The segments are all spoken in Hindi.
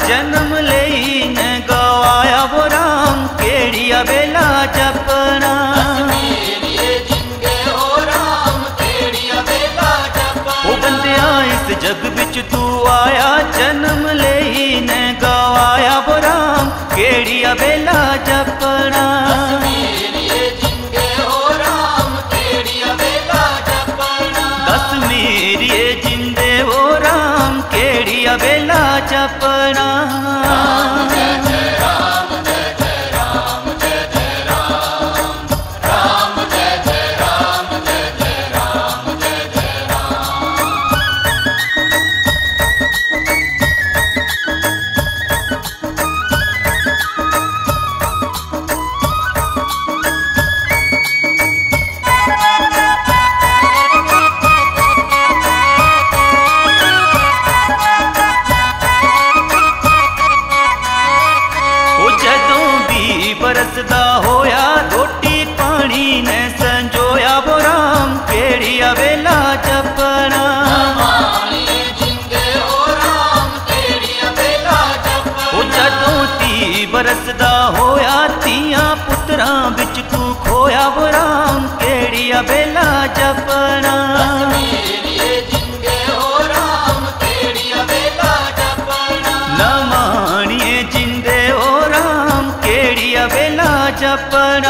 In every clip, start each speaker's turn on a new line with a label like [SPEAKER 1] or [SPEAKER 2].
[SPEAKER 1] जन्म लेई ने गवाया वो राम केड़िया बेला जपना। ओ बंदिया इस जग बिच तू आया जन्म लेई ने गवाया वो राम केड़िया बेला जपना। दस मेरिए जिंदे वो राम केड़िया बेला जपना। बरसदा होया रोटी पानी ने संजोया वो राम केड़िया बेला जपना। ओ जदों ती बरसदा होया तियां पुत्रां बिच तू खोया वो राम केड़िया बेला जपना। न माणिए जिंदे ओ राम केड़िया बेला जपना।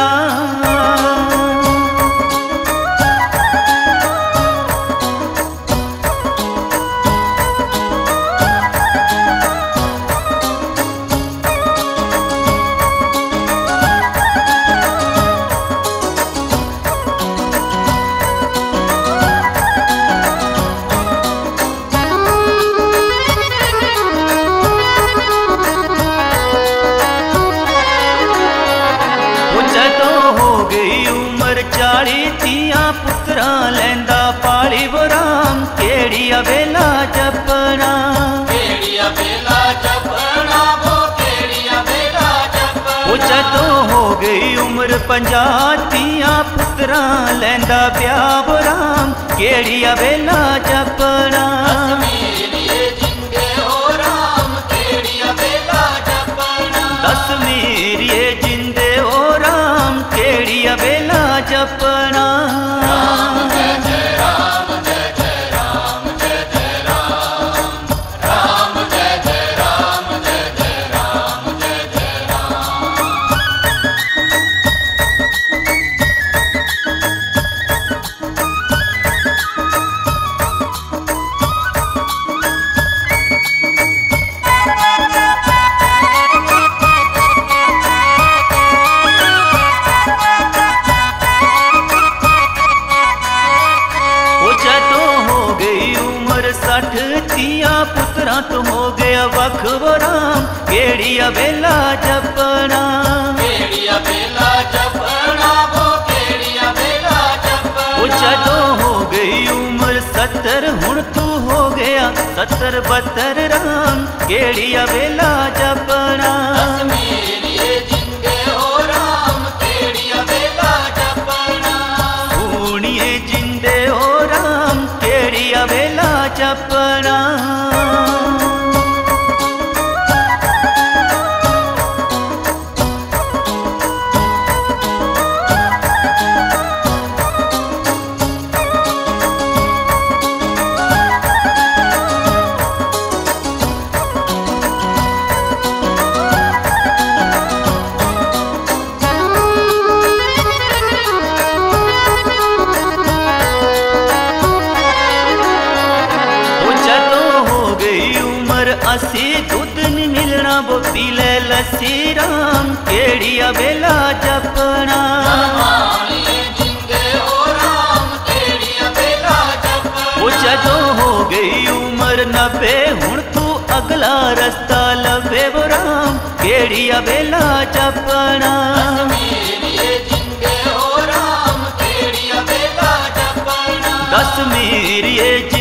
[SPEAKER 1] चाली तियां पुत्रा लैंदा पाली वो राम केड़िया बेला जपना। वो जदों हो गई उम्र 50 तियां पुत्रा लैंदा ब्याह वो राम केड़िया बेला जपना। दस मेरिए जिंदे ओ राम केड़िया बेला जपना। तियां पुत्रा तो हो गया वख वो राम केड़िया बेला जपना। वो जदों हो गई उम्र 70 हुण तू हो गया 70 72 राम केड़िया बेला जपना। सुनिए जिंदे ओ राम केड़िया बेला जपना। असी दूध नहीं मिलना वो पी ले लस्सी राम केड़िया बेला जपना। वो जदों हो गई उम्र 90 हुण तू अगला रस्ता लभे वो राम केड़िया बेला जपना। दस मेरिए